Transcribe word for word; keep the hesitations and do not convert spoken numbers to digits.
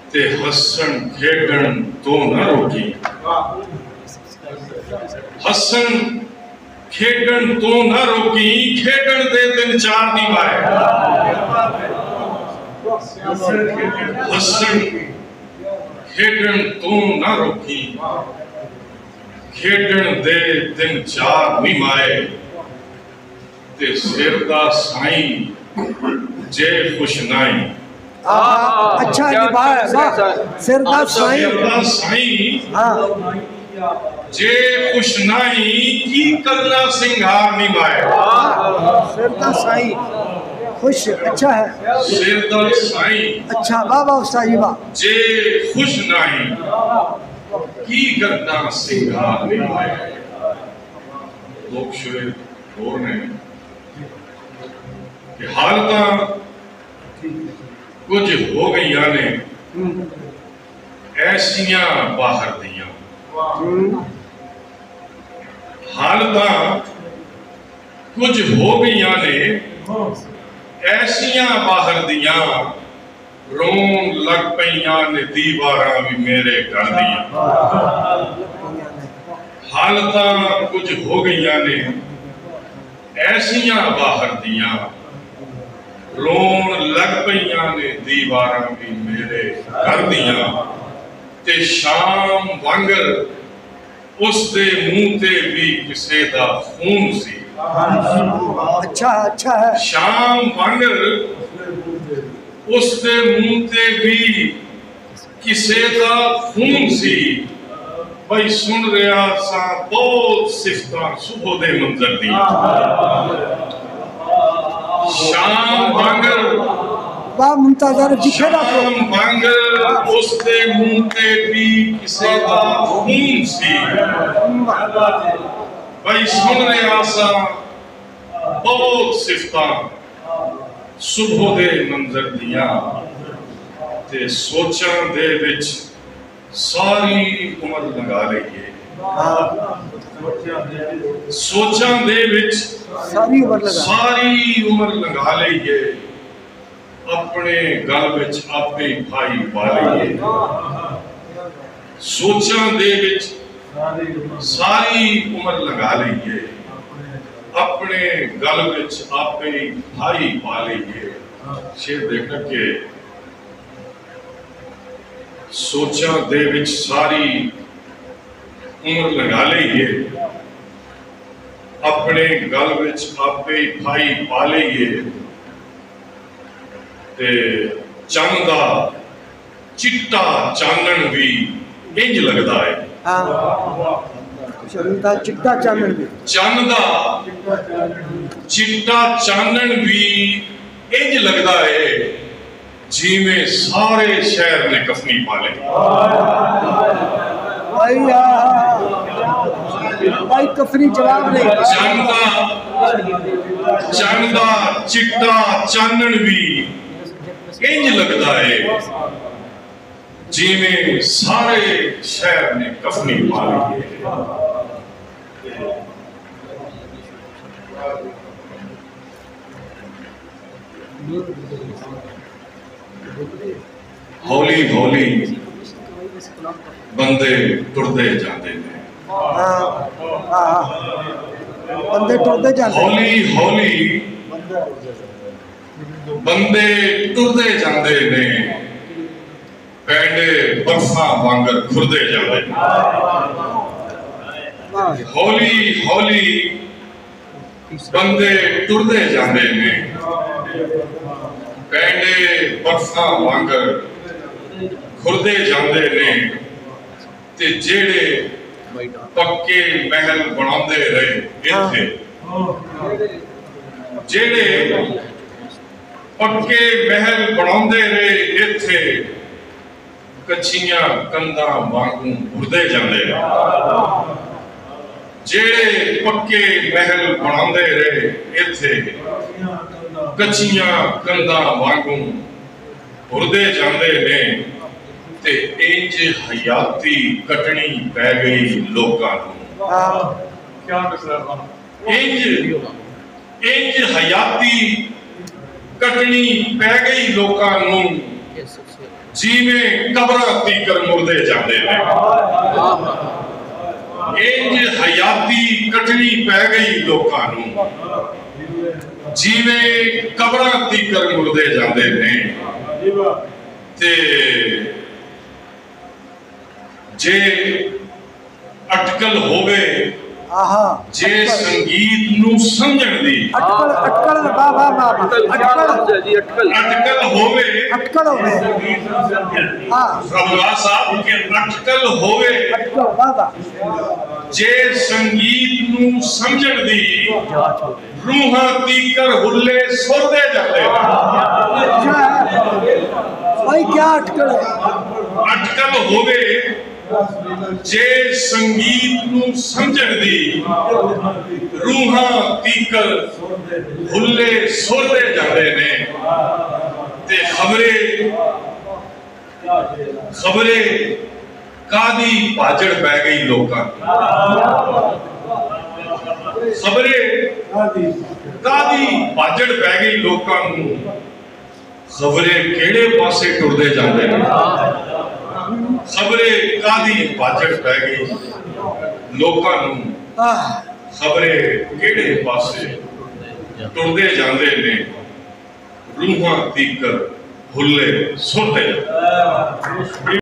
ते हसन खेडन तो न रोकी, हसन खेडन तो न रोकी, खेडन दे दिन चार नहीं पाए। हसन खेडन तो न रोकी, खेडन दे दिन चार नहीं माए। ते सिर दा साईं जे खुश नाई। अच्छा सिर दा साईं जे खुश नाई की करना सिंगार निभाए। सिर दा साईं खुश अच्छा है, सिर दा साईं अच्छा वाह वाह उस्ताद जी वाह। जे खुश नाई की करना सिंगार निभाए। लोग शुरू हो रहे हैं कि हालत कुछ हो गई ने ऐसिया बाहर दियां, हालत कुछ हो गई ने ऐसिया बाहर दियां। रोन लग पईयां ने दीवारां भी मेरे घर दियां। हालत कुछ हो गई ने ऐसिया बाहर दियां। रोन लग पईयां ने दीवारां भी मेरे घर दियां। ते शाम वांगर उस दे मुंह ते भी किसे दा खून सी। अच्छा अच्छा है। शाम वांगर उस दे मुंह ते भी किसे दा खून सी। भाई सुन रहा सा बहुत सिफतां सुबह दे मंजर दी। शाम वांगर वाह मुंतजर जिखे दा शाम वांगर उस दे मुंह ते भी किसे दा खून सी। भाई सुन रहा सा बहुत सिफतां सुबह दे मंजर दियां। ते सोचां दे विच सारी उम्र लगा लईए। सोचां दे विच सारी उम्र लगा सारी उम्र लगा लईए। अपने गल विच आपे भाई पा लईए। सोचां दे विच सारी उम्र लगा लईए। अपने गल विच आपे भाई पा लईए। शेर देखना के सोचां दे विच सारी उम्र लगा लईए। अपने गल विच आपे भाई पा लईए। ते चंद दा चिट्टा चानन भी इंज लगदा है। चंद दा चिट्टा चानन भी चंद दा चिट्टा चानन भी इंज लगदा है जिवें सारे शहर ने कफनी पा ली। भाई कफनी जवाब नहीं। चंद दा चंद दा चिट्टा चानन भी इंज लगदा है जिवें सारे शहर ने कफनी पा ली। हौली हौली बंदे टुरदे जाते हैं। बंदे टुरदे जाते हौली हौली बंदे टुरदे जाते ने। पैंडे बरसां वांगर खुरदे जाते हैं। हौली हौली बंदे टुरदे जाते ने। पैंडे बरसां वांगर खुरदे जाते ने। ते जेड़े पक्के महल बनाते रहे इत्थे, जेड़े पक्के महल बनाते रहे इत्थे कच्चियां कंधां वांगू उड़दे जाते हैं। जेड़े पक्के महल बनाते रहे इत्थे कच्चियां कंधां वांगू उड़दे जाते ने। ते इंज हयाती कटनी पै गई लोकां नूं। इंज इंज हयाती कटनी पै गई लोकां नूं जिवें कबरां तीकर मुर्दे जाते हैं। इंज हयाती कटनी पै गई लोकां नूं, जिवें कबरां तीकर मुर्दे जाते हैं। ते जे अटकल होवे, जे संगीत नू समझण दी, अटकल अटकल वाह वाह वाह अटकल जी अटकल अटकल होवे, अटकल होवे हां रबला साहब के अटकल होवे, अटकल वाह वाह जे संगीत नू समझण दी, रूहां तीकर हुल्ले सुरदे जाते। भाई क्या अटकल अटकल होवे, जे संगीत नू समझण दी, रूहां तीकर हुल्ले सुरदे जाते ने। ते खबरे खबरे कादी भाजड़ पै गई लोकां, खबरे कादी भाजड़ पै गई लोकां नूं, खबरे केड़े पासे टुरदे जांदे ने। खबरे कादी भाजड़ पै गई लोकां नूं, खबरे केड़े पासे टुरदे जांदे ने, रूहां तीकर हुल्ले सुरदे।